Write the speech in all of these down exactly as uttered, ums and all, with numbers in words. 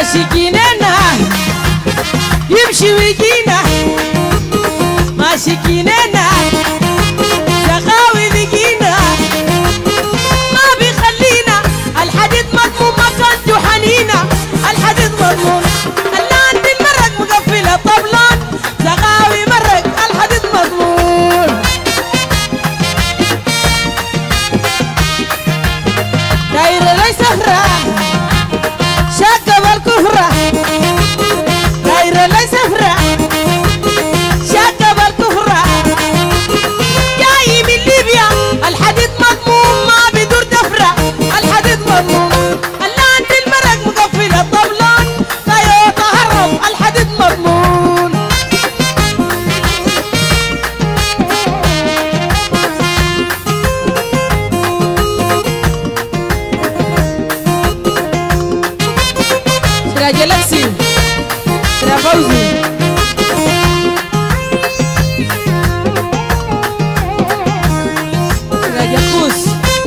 ماشي جنينا يمشي ويجينا ماشي جنينا سخاوي بيجينا ما بيخلينا الحديد مضمون ما كنتو حنينا الحديد مضمون اللان بالمرق مقفلة طبلان سخاوي مرق الحديد مضمون دايرة ليس سهرة شاكة بالكفرة دايرة ليس سهرة شاكة بالكفرة جاي من ليبيا الحديد مضمون ما بدور دفرة الحديد مضمون اللان بالمرق مقفلة طبلان تويوتا هرب الحديد مضمون سرا جلكسي سرا فوزي سرا جكوس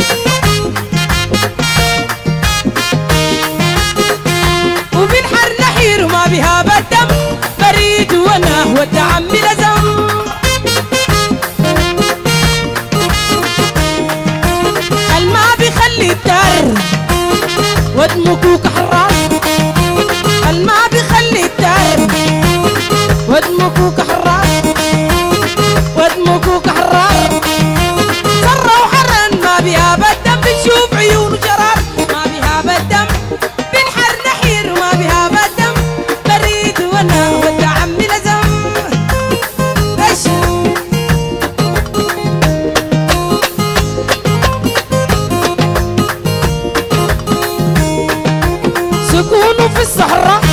وبنحر نحير وما بها بدم بريد وانا والدعم لزم الماء بيخلي الدار ودمكوك حراس الماء بيخلي الدار ودمكوك حراس ودمكوك حراس سرة وحرن ما بيها بالدم بنشوف عيون وجرار ما بيها بالدم بنحر نحير وما بيها بالدم بريد وانا والدعم لزم ايش سكونه في الصحراء